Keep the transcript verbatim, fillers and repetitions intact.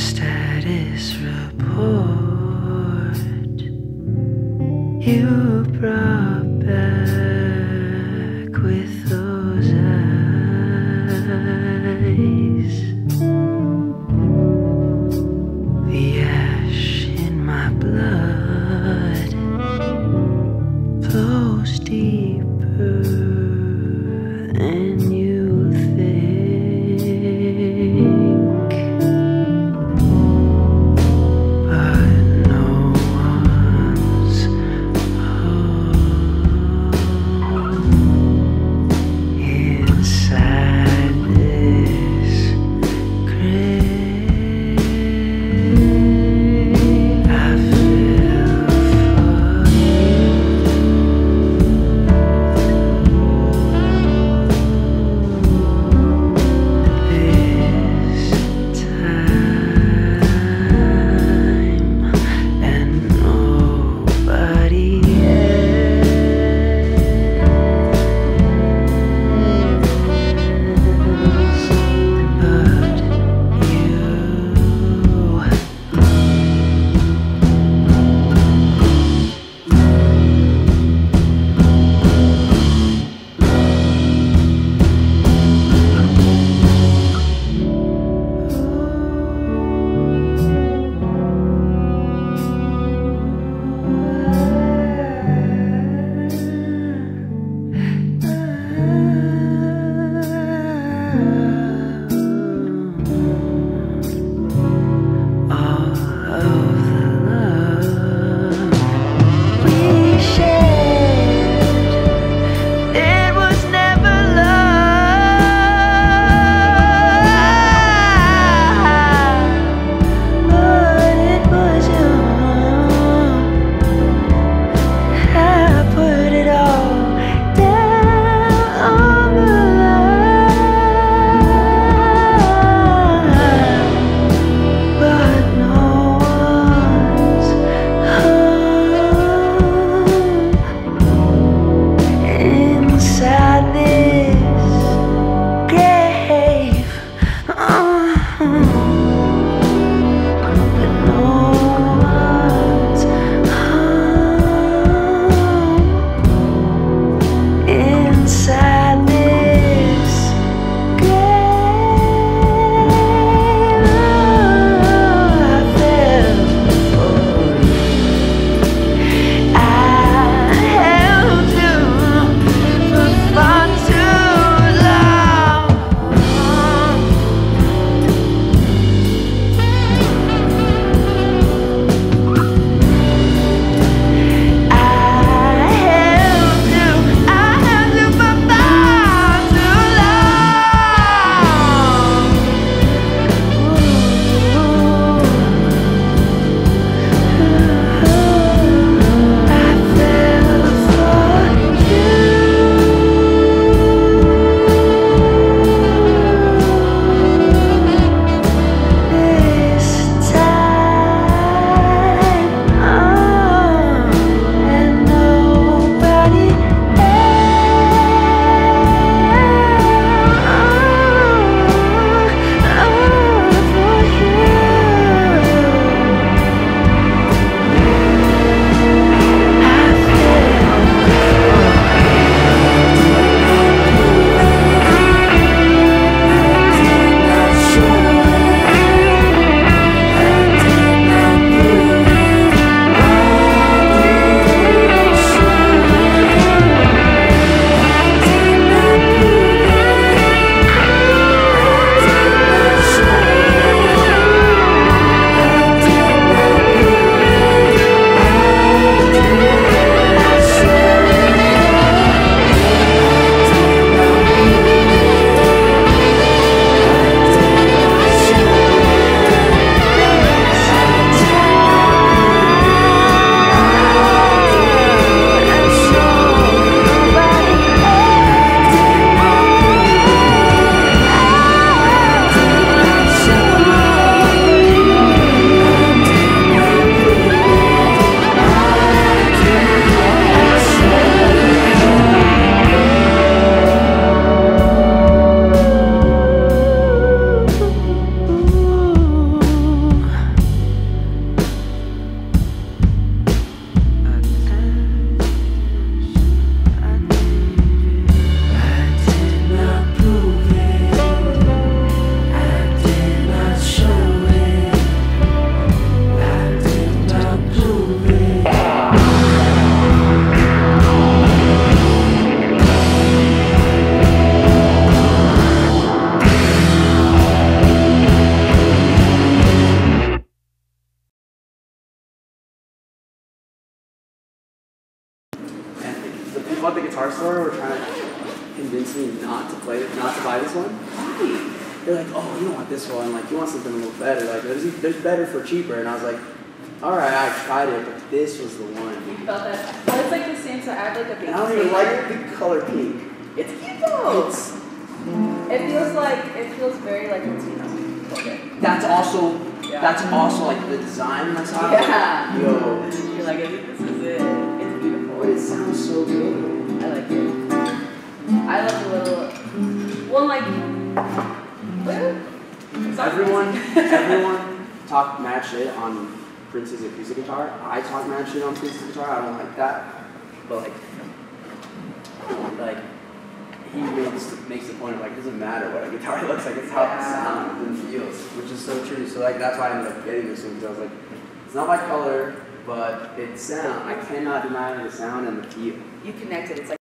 status report you brought back with those eyes. The ash in my blood flows deeper than you think, but no one's home. store were trying to convince me not to play, not to buy this one. They're like, oh, you don't want this one. Like, you want something a little better. Like, there's, there's better for cheaper. And I was like, all right, I tried it, but this was the one. You felt that? Well, it's like the same, so I have like a big And I don't even like the color pink. It's cute though. It's, it feels like, it feels very like Latino. Okay. that's also, Yeah. that's also like the design that's on Yeah. it. Yo. You're like, I think this is it. It's beautiful. But it sounds so good. I like it. I love the little, well, like, everyone, everyone talk mad shit on Prince's acoustic guitar. I talk mad shit on Prince's guitar. I don't like that. But like, like he makes makes the point of like, it doesn't matter what a guitar looks like. It's how it sounds and feels, which is so true. So like that's why I ended up getting this one because I was like, it's not my color, but it sound. I cannot deny the sound and the feel. You connected. It's like.